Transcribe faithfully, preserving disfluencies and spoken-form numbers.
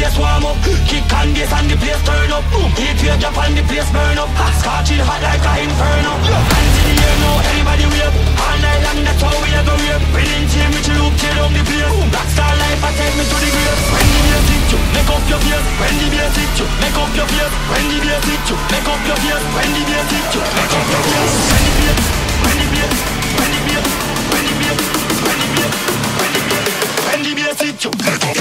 place warm up. Kick and bass and the place turn up. Heat wave drop and the place burn up. Scorching hot like a inferno. Hands in the air now, everybody wave. All night long, that's how we are gonna rave. Brilliant team, which you loop, tear down the place. Blackstar life, I take me to the grave. When the bass hit you, make up your face. When the bass hit you, make up your face. When the bass hit you, make up your face. When the bass hit you, make up your face. When the bass, when the bass, when the bass, when the bass, when the bass, when the bass, when the bass hit you.